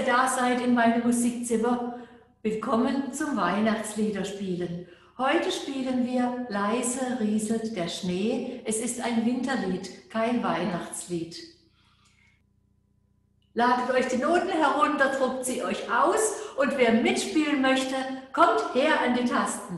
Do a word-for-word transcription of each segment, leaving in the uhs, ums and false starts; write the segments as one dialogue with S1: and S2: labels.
S1: ihr da seid in meinem Musikzimmer. Willkommen zum Weihnachtsliederspielen. Heute spielen wir Leise rieselt der Schnee. Es ist ein Winterlied, kein Weihnachtslied. Ladet euch die Noten herunter, druckt sie euch aus und wer mitspielen möchte, kommt her an die Tasten.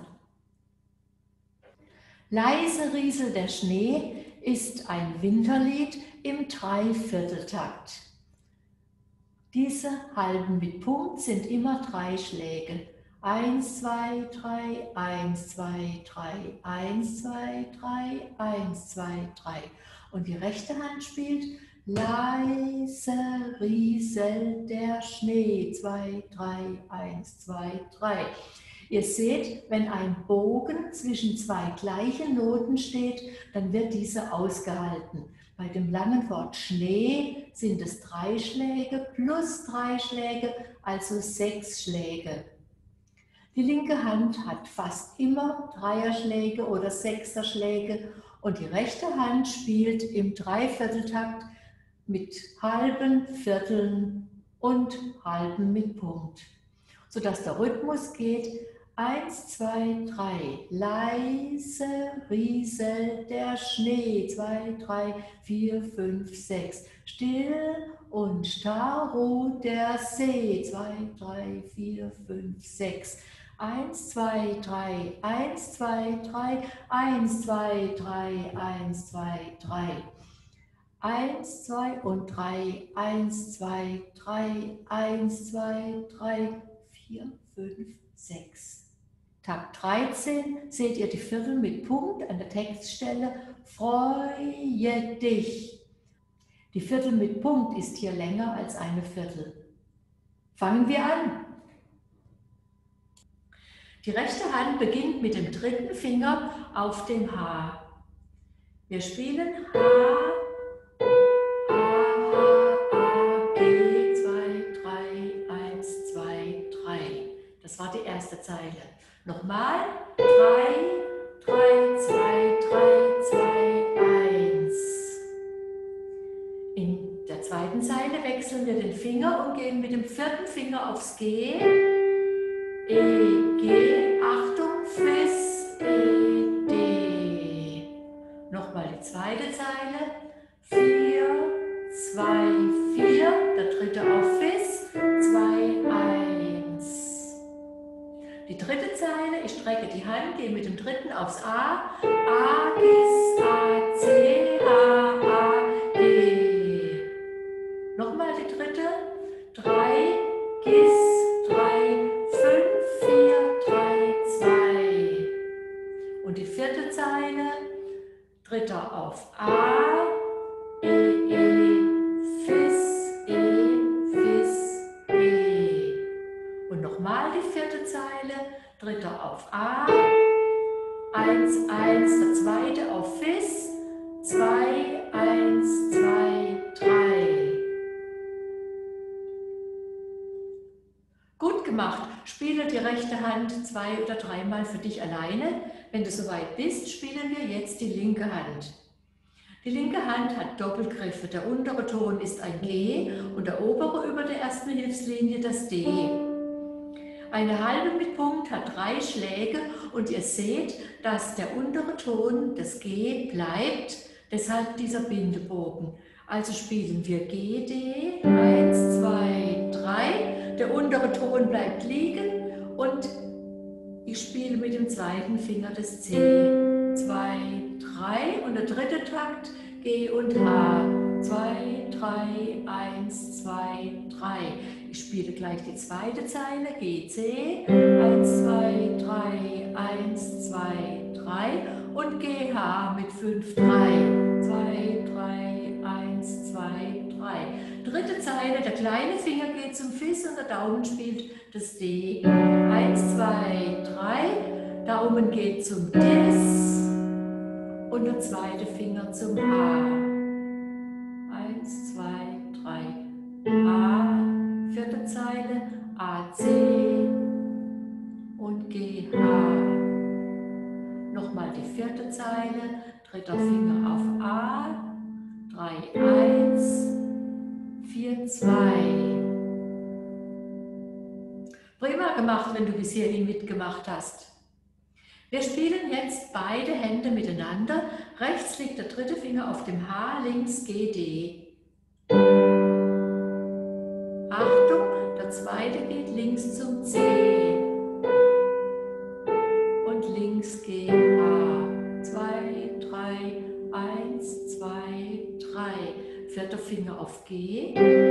S1: Leise rieselt der Schnee ist ein Winterlied im Dreivierteltakt. Diese Halben mit Punkt sind immer drei Schläge. Eins, zwei, drei, eins, zwei, drei, eins, zwei, drei, eins, zwei, drei. Und die rechte Hand spielt leise rieselt der Schnee. zwei, drei, eins, zwei, drei. Ihr seht, wenn ein Bogen zwischen zwei gleichen Noten steht, dann wird diese ausgehalten. Bei dem langen Wort Schnee sind es drei Schläge plus drei Schläge, also sechs Schläge. Die linke Hand hat fast immer Dreierschläge oder Sechserschläge und die rechte Hand spielt im Dreivierteltakt mit halben, Vierteln und halben mit Punkt, sodass der Rhythmus geht. Eins, zwei, drei, leise rieselt der Schnee. Zwei, drei, vier, fünf, sechs, still und starr ruht der See. Zwei, drei, vier, fünf, sechs. Eins, zwei, drei, eins, zwei, drei, eins, zwei, drei, eins, zwei, drei. Eins, zwei und drei, eins, zwei, drei, eins, zwei, drei, vier, fünf, sechs. Takt dreizehn seht ihr die Viertel mit Punkt an der Textstelle. Freue dich. Die Viertel mit Punkt ist hier länger als eine Viertel. Fangen wir an. Die rechte Hand beginnt mit dem dritten Finger auf dem H. Wir spielen H, A, A, G, zwei, drei, eins, zwei, drei. Das war die erste Zeile. Nochmal, drei, drei, zwei, drei, zwei, eins. In der zweiten Zeile wechseln wir den Finger und gehen mit dem vierten Finger aufs G. E, G, Achtung, Fis, E, D. Nochmal die zweite Zeile. vier, zwei, vier. Der dritte auf Fis, zwei, eins. Die dritte Zeile, ich strecke die Hand, gehe mit dem dritten aufs A. A, Gis, A, C, H, A, G. Nochmal die dritte. drei, Gis, drei, fünf, vier, drei, zwei. Und die vierte Zeile, dritter auf A, E, E, Fis, E, Fis, E. Und nochmal die vierte Zeile, dritter auf A, eins, eins, der zweite auf Fis, zwei, eins, zwei, drei. Gut gemacht. Spiele die rechte Hand zwei oder dreimal für dich alleine. Wenn du soweit bist, spielen wir jetzt die linke Hand. Die linke Hand hat Doppelgriffe. Der untere Ton ist ein G und der obere über der ersten Hilfslinie das D. Eine halbe mit Punkt hat drei Schläge und ihr seht, dass der untere Ton, das G, bleibt, deshalb dieser Bindebogen. Also spielen wir G, D, eins, zwei, drei, der untere Ton bleibt liegen und ich spiele mit dem zweiten Finger das C. zwei, drei und der dritte Takt G und H. zwei, drei, eins, zwei, drei. Ich spiele gleich die zweite Zeile, G, C, eins, zwei, drei, eins, zwei, drei und G, H mit fünf, drei, zwei, drei, eins, zwei, drei. Dritte Zeile, der kleine Finger geht zum Fis und der Daumen spielt das D. eins, zwei, drei, Daumen geht zum Dis und der zweite Finger zum A. eins, zwei, drei, A, vierte Zeile, A, C und G, H. Nochmal die vierte Zeile, dritter Finger auf A, drei, eins, vier, zwei. Prima gemacht, wenn du bis hierhin mitgemacht hast. Wir spielen jetzt beide Hände miteinander. Rechts liegt der dritte Finger auf dem H, links G, D. Achtung, der zweite geht links zum C. Und links G, H. Zwei, drei, eins, zwei, drei. Vierter Finger auf G.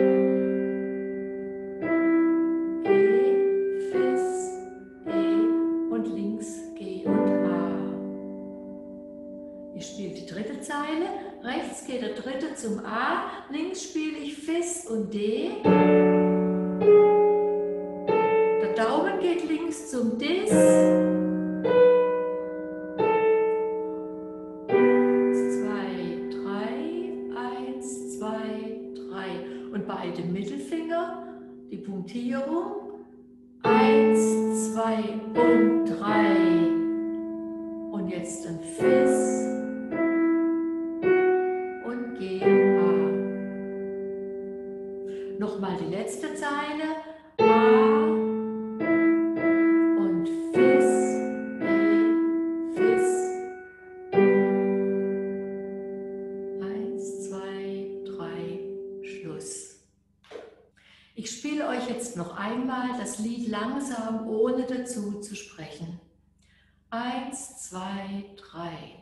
S1: Zeile. Rechts geht der dritte zum A, links spiele ich Fis und D. Der Daumen geht links zum Dis. Zwei, drei, eins, zwei, drei. Und beide Mittelfinger, die Punktierung. Eins, zwei und drei. Und jetzt ein Fis. Nochmal die letzte Zeile. A und Fis, E, Fis. Eins, zwei, drei, Schluss. Ich spiele euch jetzt noch einmal das Lied langsam, ohne dazu zu sprechen. Eins, zwei, drei.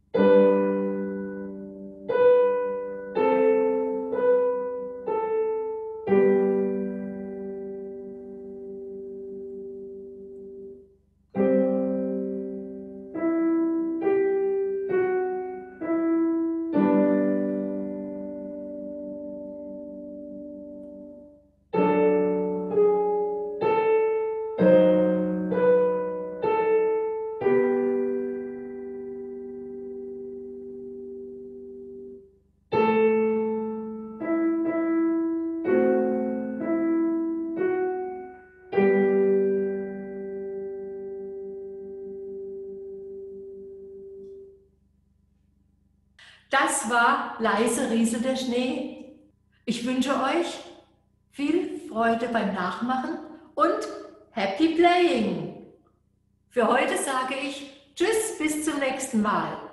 S1: Das war Leise rieselt der Schnee. Ich wünsche euch viel Freude beim Nachmachen und Happy Playing. Für heute sage ich Tschüss, bis zum nächsten Mal.